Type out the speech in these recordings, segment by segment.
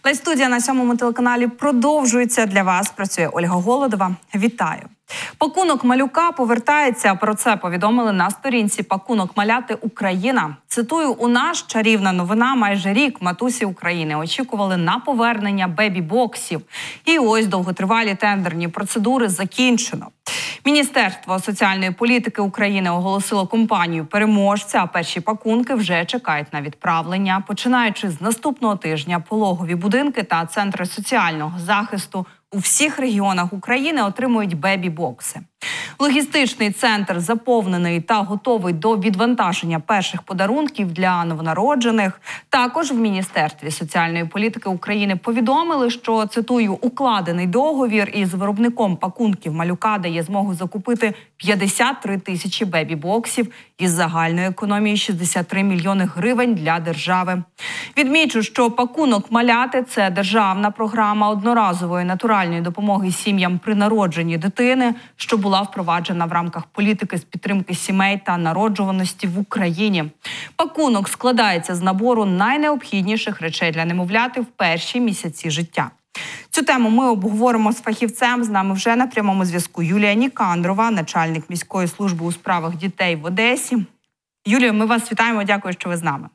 Лайв-студія на 7-му телеканалі продовжується. Для вас працює Ольга Голодова. Вітаю! Пакунок малюка повертається. Про це повідомили на сторінці «Пакунок маляти Україна». Цитую, у нас чарівна новина. Майже рік матусі України очікували на повернення бебі-боксів. І ось довготривалі тендерні процедури закінчено. Міністерство соціальної політики України оголосило компанію переможця, а перші пакунки вже чекають на відправлення. Починаючи з наступного тижня, пологові будинки та центри соціального захисту у всіх регіонах України отримують бебі-бокси. Логістичний центр заповнений та готовий до відвантаження перших подарунків для новонароджених. Також в Міністерстві соціальної політики України повідомили, що, цитую, укладений договір із виробником пакунків малюка дає змогу закупити 53 тисячі бебі-боксів із загальної економії 63 мільйони гривень для держави. Відмічу, що пакунок маляти – це державна програма одноразової натуральної допомоги сім'ям при народженні дитини, що була впроваджена в рамках політики з підтримки сімей та народжуваності в Україні. Пакунок складається з набору найнеобхідніших речей для немовляти в перші місяці життя. Цю тему ми обговоримо з фахівцем. З нами вже на прямому зв'язку Юлія Нікандрова, начальник міської служби у справах дітей в Одесі. Юлія, ми вас вітаємо, дякую, що ви з нами.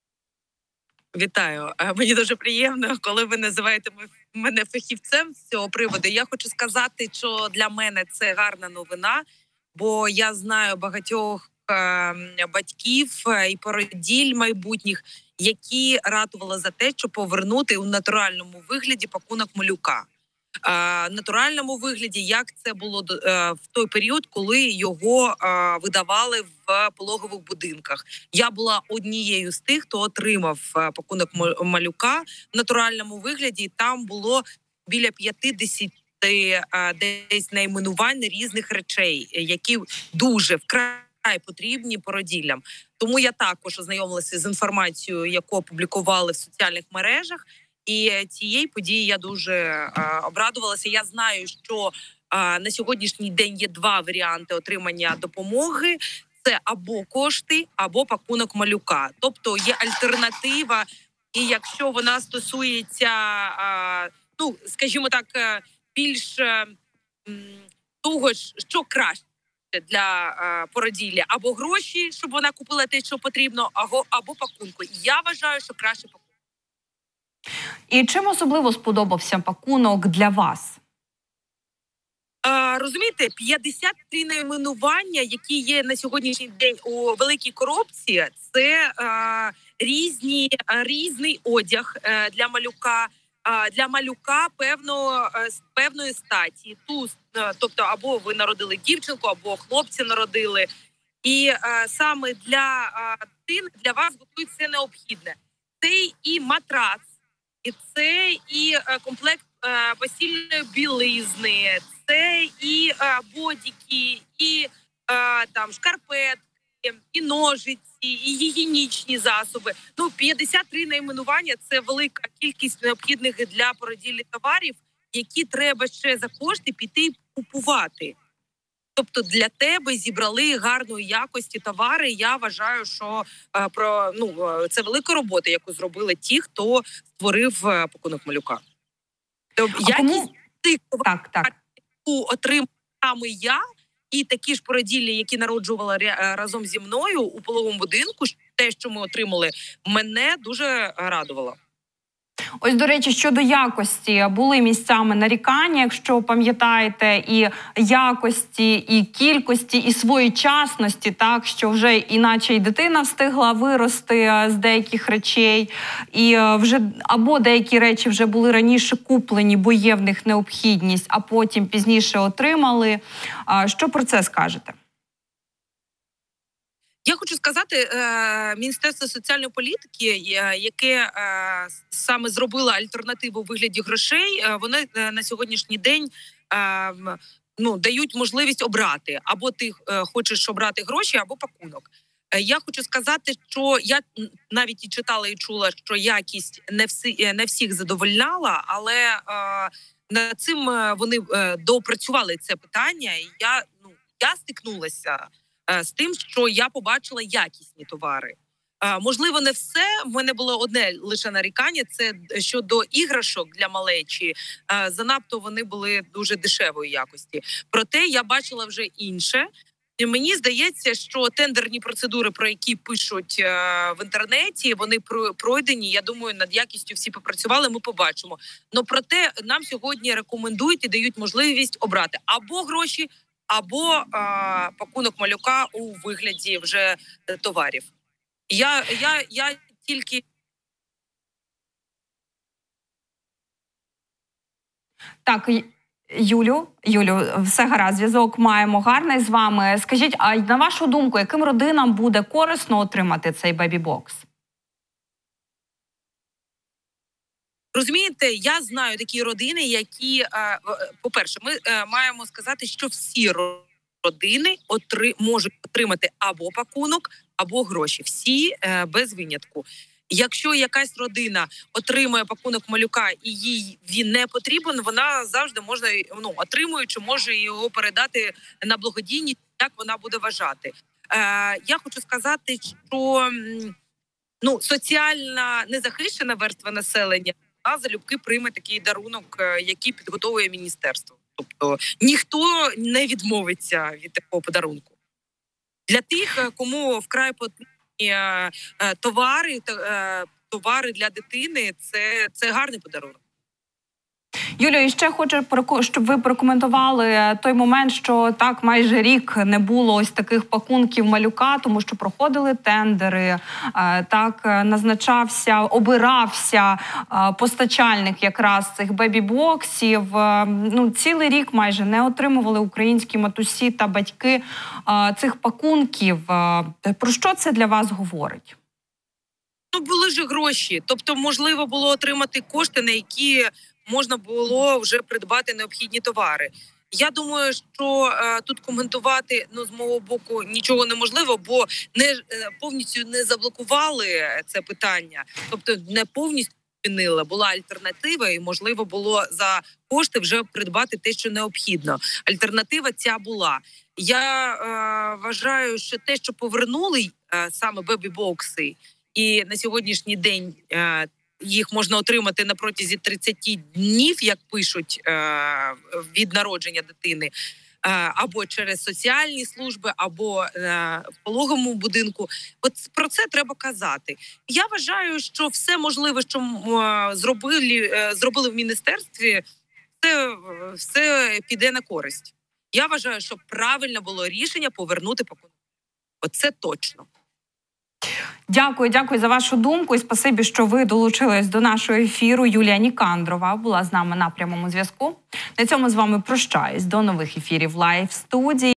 Вітаю. Мені дуже приємно, коли ви називаєте мене фахівцем з цього приводу. Я хочу сказати, що для мене це гарна новина, бо я знаю багатьох батьків і породіль майбутніх, які ратували за те, щоб повернути у натуральному вигляді пакунок малюка. Натуральному вигляді, як це було в той період, коли його видавали в пологових будинках. Я була однією з тих, хто отримав пакунок малюка в натуральному вигляді. Там було біля 50 десь найменувань різних речей, які дуже вкрай потрібні породіллям. Тому я також ознайомилася з інформацією, яку опублікували в соціальних мережах. І цієї події я дуже обрадувалася. Я знаю, що на сьогоднішній день є два варіанти отримання допомоги. Це або кошти, або пакунок малюка. Тобто є альтернатива. І якщо вона стосується, скажімо так, більш того, що краще для породілля. Або гроші, щоб вона купила те, що потрібно, або пакунку. Я вважаю, що краще пакунок. І чим особливо сподобався пакунок для вас? Розумієте, 53 найменування, які є на сьогоднішній день у великій коробці, це різний одяг для малюка. Для малюка певної статі. Тобто або ви народили дівчинку, або хлопці народили. І саме для дитини, для вас готують все необхідне. Це і матрац, і це і комплект постільної білизни, це і бодіки, і там шкарпетки, і ножиці, і гігієнічні засоби. 53 найменування – це велика кількість необхідних для породіллі товарів, які треба ще за кошти піти і купувати. Тобто для тебе зібрали гарної якості товари. Я вважаю, що це велика робота, яку зробили ті, хто створив пакунок малюка. Тобто, якість тих товарів, яку отримав саме я, і такі ж породіллі, які народжували разом зі мною у пологовому будинку, те, що ми отримали, мене дуже радувало. Ось, до речі, щодо якості, були місцями нарікання, якщо пам'ятаєте, і якості, і кількості, і своєчасності, так, що вже іначе й дитина встигла вирости з деяких речей, і вже або деякі речі вже були раніше куплені, бо є в них необхідність, а потім пізніше отримали. Що про це скажете? Я хочу сказати, Міністерство соціальної політики, яке саме зробило альтернативу у вигляді грошей, вони на сьогоднішній день дають можливість обрати. Або ти хочеш обрати гроші, або пакунок. Я хочу сказати, що я навіть і читала, і чула, що якість не всіх задовольняла, але над цим вони доопрацювали це питання. І я стикнулася з тим, що я побачила якісні товари. Можливо, не все. В мене було одне лише нарікання. Це щодо іграшок для малечі. Занадто вони були дуже дешевої якості. Проте я бачила вже інше. І мені здається, що тендерні процедури, про які пишуть в інтернеті, вони пройдені. Я думаю, над якістю всі попрацювали. Ми побачимо. Но проте нам сьогодні рекомендують і дають можливість обрати або гроші, або пакунок малюка у вигляді вже товарів. Я тільки Так, Юлю, все гаразд, зв'язок маємо гарний з вами. Скажіть, а на вашу думку, яким родинам буде корисно отримати цей бебі-бокс? розумієте, я знаю такі родини, які по-перше, ми маємо сказати, що всі родини можуть отримати або пакунок, або гроші. Всі без винятку. Якщо якась родина отримує пакунок малюка і їй він не потрібен, вона завжди отримуючи, може його передати на благодійність, як вона буде вважати. Я хочу сказати, що соціальна незахищена верства населення залюбки прийме такий дарунок, який підготовує міністерство. Тобто ніхто не відмовиться від такого подарунку. Для тих, кому вкрай потрібні товари для дитини, це гарний подарунок. Юлія, і ще хочу, щоб ви прокоментували той момент, що так майже рік не було ось таких пакунків малюка, тому що проходили тендери, так обирався постачальник якраз цих бебі-боксів. Цілий рік майже не отримували українські матусі та батьки цих пакунків. Про що це для вас говорить? Були ж гроші. Тобто, можливо було отримати кошти, на які можна було вже придбати необхідні товари. Я думаю, що тут коментувати з мого боку нічого неможливо, бо повністю не заблокували це питання. Тобто не повністю змінили. Була альтернатива і можливо було за кошти вже придбати те, що необхідно. Альтернатива ця була. Я вважаю, що те, що повернули саме бебі-бокси, і на сьогоднішній день їх можна отримати на протязі 30 днів, як пишуть, від народження дитини, або через соціальні служби, або в пологовому будинку. От про це треба казати. Я вважаю, що все можливе, що зробили в міністерстві, все піде на користь. Я вважаю, що правильно було рішення повернути пакунок. Оце точно. Дякую за вашу думку і спасибі, що ви долучились до нашого ефіру. Юлія Нікандрова була з нами на прямому зв'язку. На цьому з вами прощаюсь. До нових ефірів Лайв студії.